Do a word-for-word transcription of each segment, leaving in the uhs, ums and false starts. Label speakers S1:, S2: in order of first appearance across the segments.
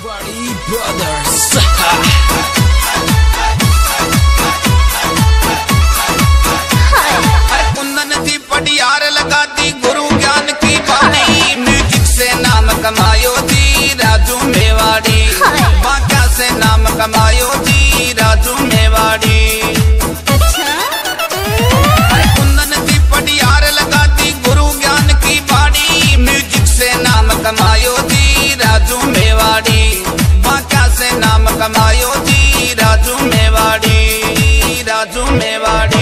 S1: Mewadhi Brothers.
S2: कुंदन थी पटियार लगा दी गुरु ज्ञान की बाणी, म्यूजिक से नाम कमायो जी राजू मेवाड़ी, बांका से नाम कमायो जी राजू मेवाड़ी। कुंदन थी पटियार लगा दी गुरु ज्ञान की बाणी, म्यूजिक से नाम कमायो जी राजू मेवाड़ी, बांका से नाम कमायो जी राजू मेवाड़ी, राजू मेवाड़ी।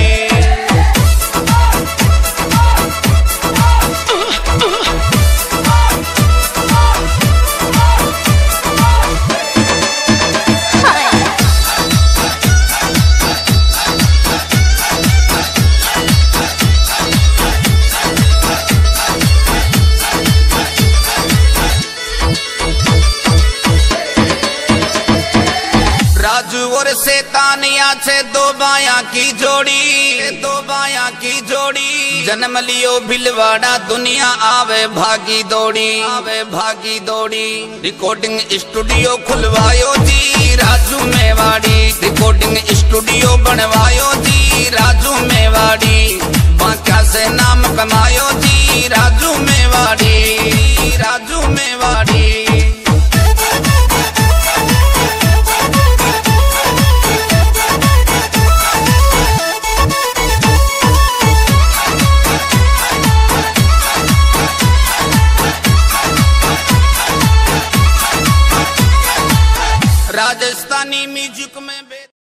S2: राजू और शैतानिया से दो बाया की जोड़ी, दो बाया की जोड़ी, जन्म लियो भिलवाड़ा दुनिया आवे भागी दौड़ी, आवे भागी दौड़ी। रिकॉर्डिंग स्टूडियो खुलवायो जी राजू मेवाड़ी, रिकॉर्डिंग स्टूडियो बनवायो जी राजू मेवाड़ी, बांका से नाम कमायो जी राजू